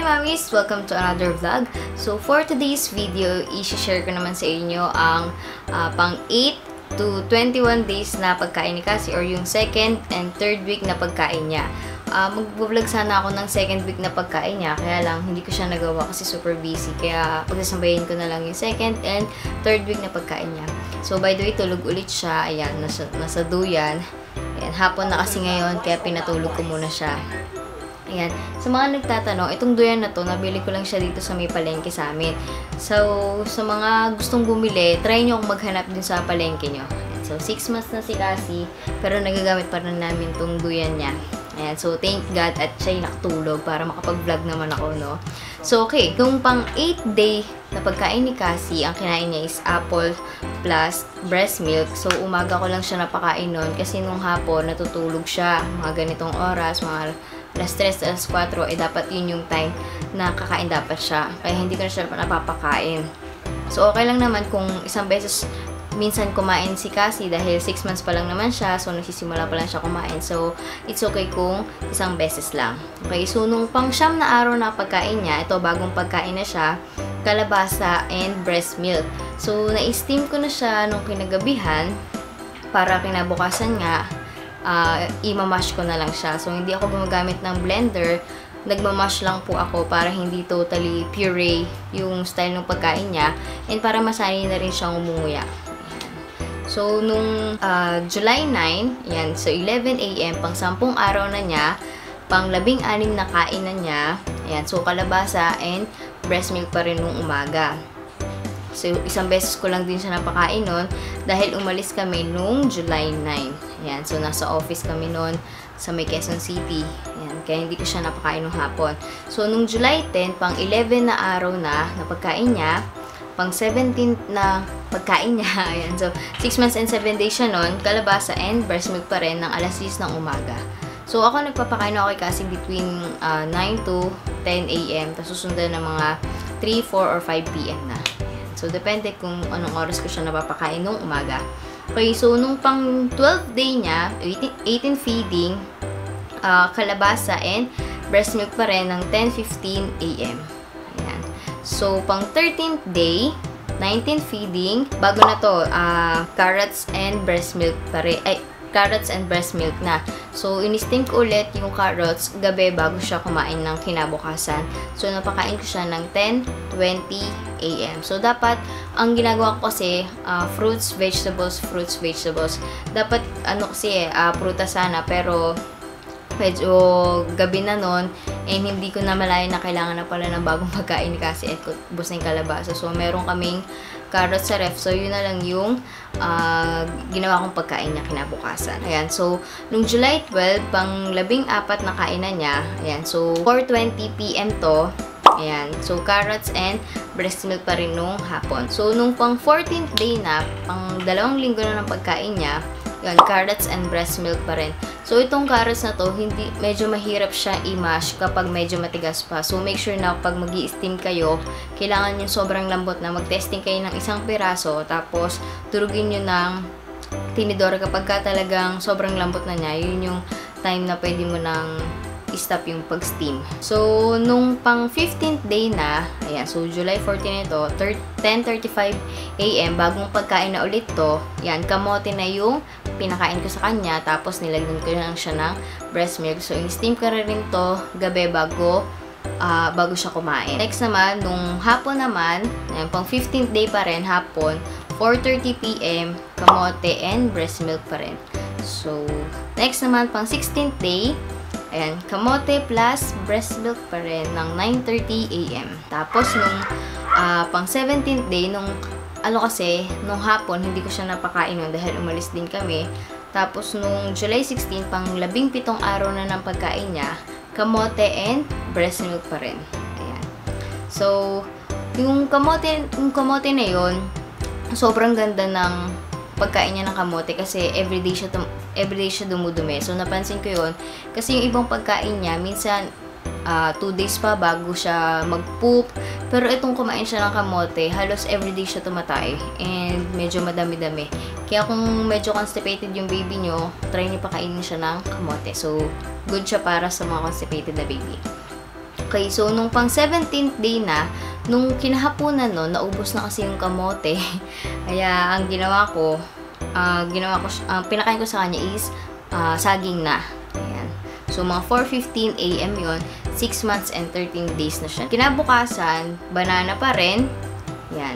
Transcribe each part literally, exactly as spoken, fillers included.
Hi Mommies! Welcome to another vlog. So for today's video, i-share ko naman sa inyo ang uh, pang eight to twenty-one days na pagkain ni Cassie or yung second and third week na pagkain niya. Uh, Mag-vlog sana ako ng second week na pagkain niya, kaya lang hindi ko siya nagawa kasi super busy. Kaya pagsasambayin ko na lang yung second and third week na pagkain niya. So by the way, tulog ulit siya. Ayan, nasa, nasa duyan. Ayan, hapon na kasi ngayon, kaya pinatulog ko muna siya. Ayan. Sa mga nagtatanong, itong duyan na to, nabili ko lang siya dito sa may palengke sa amin. So, sa mga gustong bumili, try nyo akong maghanap din sa palengke nyo. Ayan. So, six months na si Cassie, pero nagagamit pa rin namin itong duyan niya. Ayan. So, thank God at siya'y nakatulog para makapag-vlog naman ako, no? So, okay. Kung pang eight day na pagkain ni Cassie, ang kinain niya is apple plus breast milk. So, umaga ko lang siya napakain nun kasi nung hapon, natutulog siya. Mga ganitong oras, mga alas tres, alas kwatro, eh dapat yun yung time na kakain dapat siya. Kaya hindi ko na siya napapakain. So, okay lang naman kung isang beses minsan kumain si Cassie dahil six months pa lang naman siya. So, nagsisimula pa lang siya kumain. So, it's okay kung isang beses lang. Okay, so nung pang siyam na araw na pagkain niya, ito bagong pagkain na siya, kalabasa and breast milk. So, na-steam ko na siya nung kinagabihan para kinabukasan nga, Uh, i-mash ko na lang siya. So, hindi ako gumagamit ng blender. Nagmamash lang po ako para hindi totally puree yung style ng pagkain niya. And para masanay na rin siyang umunguya. So, nung uh, July nine, yan, so eleven A M, pang sampung araw na niya, pang labing anim na kainan niya, ayan, so kalabasa and breast milk pa rin nung umaga. So, isang beses ko lang din siya napakain nun dahil umalis kami nung July nine. Ayan, so nasa office kami nun sa may Quezon City. Ayan, kaya hindi ko siya napakain nung hapon. So, nung July ten, pang eleven na araw na na pagkain niya, pang seventeen na pagkain niya. Ayan, so six months and seven days siya nun, kalabasa and breast milk pa rin ng alas six ng umaga. So, ako nagpapakain ako kay Cassie between uh, nine to ten A M Tapos susundan ng mga three, four, or five P M na. So, depende kung anong oras ko siya napapakain nung umaga. Okay, so, nung pang twelfth day niya, eighteen feeding, uh, kalabasa and breast milk pa rin ng ten fifteen A M Ayan. So, pang thirteenth day, nineteen feeding, bago na to, uh, carrots and breast milk pa rin, ay, carrots and breast milk na. So, in-steam ko ulit yung carrots gabi bago siya kumain ng kinabukasan. So, napakain ko siya ng ten twenty A M So, dapat, ang ginagawa ko kasi, uh, fruits, vegetables, fruits, vegetables. Dapat, ano kasi, uh, prutas sana, pero medyo gabi na nun, and hindi ko na malayan na kailangan na pala ng bagong pagkain kasi at ubos na yung kalabasa. So, meron kaming carrots sa ref. So, yun na lang yung uh, ginawa kong pagkain niya kinabukasan. Ayan. So, nung July twelve, pang labing apat na kainan niya. Ayan. So, four twenty P M to. Ayan. So, carrots and breast milk pa rin nung hapon. So, nung pang fourteenth day na, pang dalawang linggo na ng pagkain niya, yun, carrots and breast milk pa rin. So, itong carrots na to, hindi, medyo mahirap siya i-mash kapag medyo matigas pa. So, make sure na pag mag-i-steam kayo, kailangan yung sobrang lambot na mag-testing kayo ng isang piraso, tapos turugin nyo ng tinidor kapag ka talagang sobrang lambot na niya. Yun yung time na pwede mo nang i-stop yung pag-steam. So, nung pang fifteenth day na, ayan, so July fourteen ito, ten thirty-five A M, bagong pagkain na ulit to, yan, kamote na yung pinakain ko sa kanya, tapos nilagyan ko lang siya ng breast milk. So, in-steam ko rin to gabi bago, uh, bago siya kumain. Next naman, nung hapon naman, ayan, pang fifteenth day pa rin, hapon, four thirty P M, kamote and breast milk pa rin. So, next naman, pang sixteenth day, ayan, kamote plus breast milk pa rin ng nine thirty A M Tapos, nung uh, pang seventeenth day, nung ano kasi, nung hapon, hindi ko siya napakain nun dahil umalis din kami. Tapos, nung July sixteen, pang labing pitong araw na ng pagkain niya, kamote and breast milk pa rin. Ayan. So, yung kamote, yung kamote na yun, sobrang ganda ng pagkain niya ng kamote kasi everyday siya, everyday siya dumudumi. So, napansin ko yun. Kasi yung ibang pagkain niya, minsan, uh, two days pa bago siya mag-poop. Pero itong kumain siya ng kamote, halos everyday siya tumatay. And medyo madami-dami. Kaya kung medyo constipated yung baby nyo, try niyo pakainin siya ng kamote. So, good siya para sa mga constipated na baby. Okay, so nung pang seventeenth day na, nung kinahapunan no, naubos na kasi yung kamote. Kaya ang ginawa ko, uh, ginawa ko, ang uh, pinakain ko sa kanya is uh, saging na. Ayan. So mga four fifteen a m yun, six months and thirteen days na siya. Kinabukasan, banana pa rin. Yan.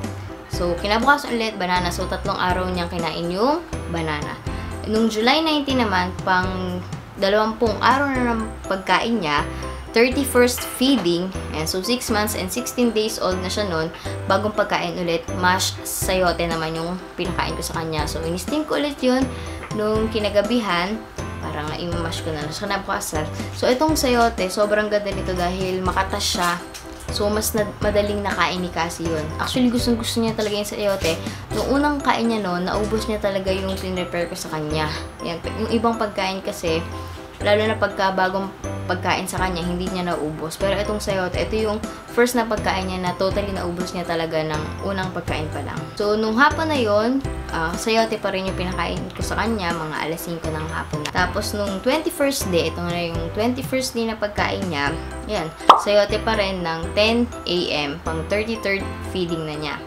So kinabukasan ulit, banana. So tatlong araw niyang kinain yung banana. Nung July nineteen naman, pang dalawampung araw na ng pagkain niya, thirty-first feeding, and so six months and sixteen days old na siya nun, bagong pagkain ulit, mashed sayote naman yung pinakain ko sa kanya. So, inisting ko ulit yun nung kinagabihan, parang na-imash ko na lang siya kinabukasan. So, itong sayote, sobrang ganda nito dahil makatas siya. So, mas na madaling nakain ni Cassie yun. Actually, gustong-gusto niya talaga yung sayote. Nung unang kain niya noon, naubos niya talaga yung pinrepare ko sa kanya. Yan. Yung ibang pagkain kasi, lalo na pagka bagong pagkain sa kanya, hindi niya naubos. Pero itong sayote, ito yung first na pagkain niya na totally naubos niya talaga ng unang pagkain pa lang. So, nung hapon na yun, uh, sayote pa rin yung pinakain ko sa kanya, mga alas singko ng hapon na. Tapos, nung twenty-first day, ito na yung twenty-first day na pagkain niya, yan, sayote pa rin ng ten a m pang thirty-third feeding na niya.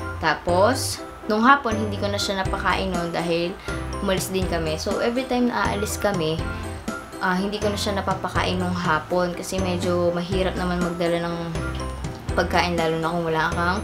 Tapos, nung hapon, hindi ko na siya napakain noon dahil umalis din kami. So, every time na aalis kami, Uh, hindi ko na siya napapakain nung hapon kasi medyo mahirap naman magdala ng pagkain lalo na kung wala kang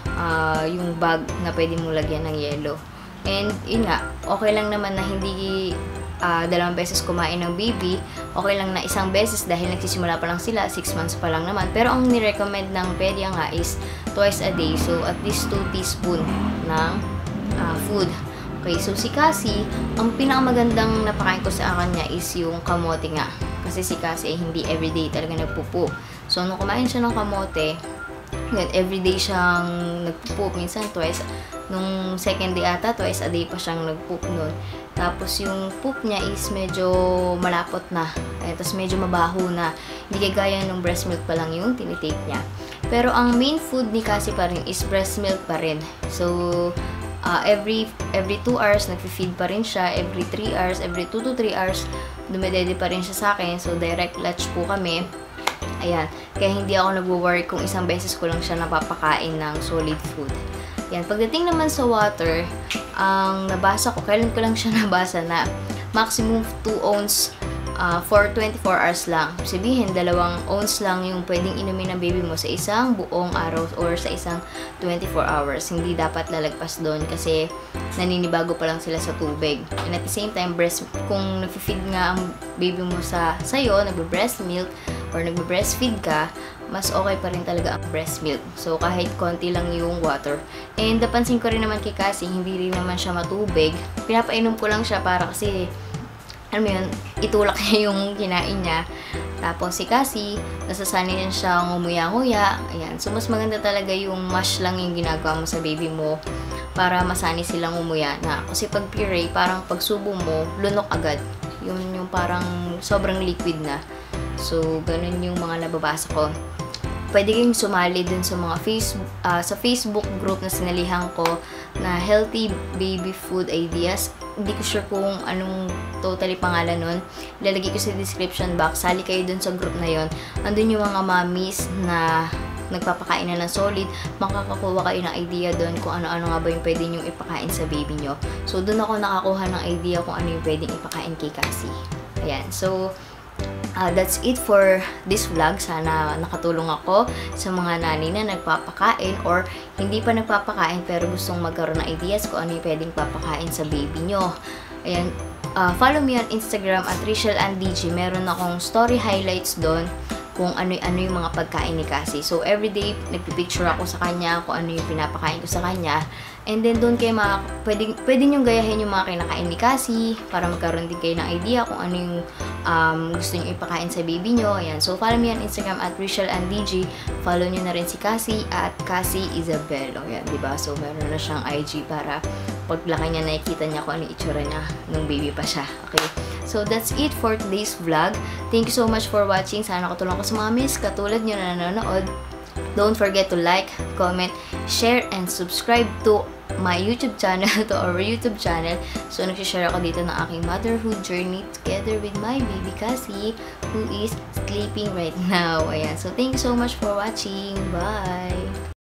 uh, yung bag na pwede mong lagyan ng yelo. And yun nga, okay lang naman na hindi uh, dalawang beses kumain ng baby. Okay lang na isang beses dahil nagsisimula pa lang sila, six months pa lang naman. Pero ang nirecommend ng pedia nga is twice a day. So at least two teaspoon ng uh, food. Okay, so si Cassie, ang pinakamagandang napakain ko sa kanya is yung kamote nga. Kasi si Cassie ay hindi everyday talaga nagpupo. So, nung kumain siya ng kamote, yun, everyday siyang nagpupo. Minsan, twice. Nung second day ata, twice a day pa siyang nagpoop nun. Tapos, yung poop niya is medyo malapot na. Eh, tapos, medyo mabaho na. Hindi kagaya nung breast milk pa lang yung tinitake niya. Pero, ang main food ni Cassie pa rin is breast milk pa rin. So, Uh, every every two hours, nagfi-feed pa rin siya. Every three hours, every two to three hours, dumedede pa rin siya sa akin. So, direct latch po kami. Ayan. Kaya hindi ako nagwo-worry kung isang beses ko lang siya napapakain ng solid food. Ayan. Pagdating naman sa water, ang nabasa ko, kailan ko lang siya nabasa na maximum two ounce uh, for twenty-four hours lang. Sabihin, dalawang ounce lang yung pwedeng inumin ng baby mo sa isang buong araw or sa isang twenty-four hours. Hindi dapat lalagpas doon kasi naninibago pa lang sila sa tubig. And at the same time, breast, kung nag-feed nga ang baby mo sa sayo, nagbe-breast milk or nagbe-breastfeed ka, mas okay pa rin talaga ang breast milk. So, kahit konti lang yung water. And napansin ko rin naman kay Cassie, hindi rin naman siya matubig. Pinapainom ko lang siya para kasi, alam mo yun, itulak niya yung kinain niya. Tapos si Cassie, nasasanay na siya ngumuya-nguya. Ayan. So, mas maganda talaga yung mash lang yung ginagawa mo sa baby mo para masanay silang ngumuya na. Kasi pag puree, parang pag subo mo, lunok agad. Yun yung parang sobrang liquid na. So, ganun yung mga nababasa ko. Pwede kayong sumali dun sa mga Facebook, uh, sa Facebook group na sinalihan ko na Healthy Baby Food Ideas. Hindi ko sure kung anong totally pangalan nun. Ilalagay ko sa description box. Sali kayo dun sa group na yon. Andun yung mga mommies na nagpapakain na ng solid. Makakakuha kayo ng idea dun kung ano-ano nga ba yung pwede nyong ipakain sa baby nyo. So, dun ako nakakuha ng idea kung ano yung pwedeng ipakain kay Cassie. Ayan. So, Uh, that's it for this vlog. Sana nakatulong ako sa mga nanay na nagpapakain or hindi pa nagpapakain pero gustong magkaroon ng ideas kung ano yung pwedeng papakain sa baby nyo. Ayan, uh, follow me on Instagram at Rachel and D J. Meron akong story highlights doon kung ano-ano yung mga pagkain ni Cassie. So, everyday, nagpipicture ako sa kanya kung ano yung pinapakain ko sa kanya. And then, doon kayo mga, pwede, pwede nyo gayahin yung mga kinakain ni Cassie para magkaroon din kayo ng idea kung ano yung um, gusto nyo ipakain sa baby nyo. Ayan. So, follow me on Instagram at Rachel and D J. Follow nyo na rin si Cassie at Cassie Isabel. O, yan, diba? So, meron na siyang I G para paglaki niya, nakikita niya kung ano yung itsura niya nung baby pa siya. Okay? So, that's it for today's vlog. Thank you so much for watching. Sana nakatulong ko sa mga miss katulad nyo na nanonood. Don't forget to like, comment, share, and subscribe to my YouTube channel, to our YouTube channel. So, nagsishare ako dito ng aking motherhood journey together with my baby Cassie, who is sleeping right now. Ayan. So, thank you so much for watching. Bye!